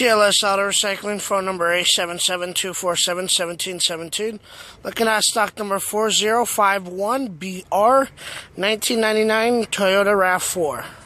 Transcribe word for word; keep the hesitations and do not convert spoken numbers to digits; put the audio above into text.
T L S Auto Recycling, phone number eight seven seven, two four seven, one seven one seven. Looking at stock number four zero five one B R nineteen ninety-nine Toyota RAV four.